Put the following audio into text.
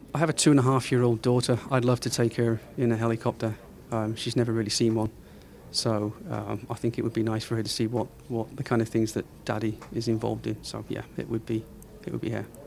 I have a 2.5-year-old daughter. I'd love to take her in a helicopter. She's never really seen one. So I think it would be nice for her to see what the kind of things that Daddy is involved in. So yeah, it would be her.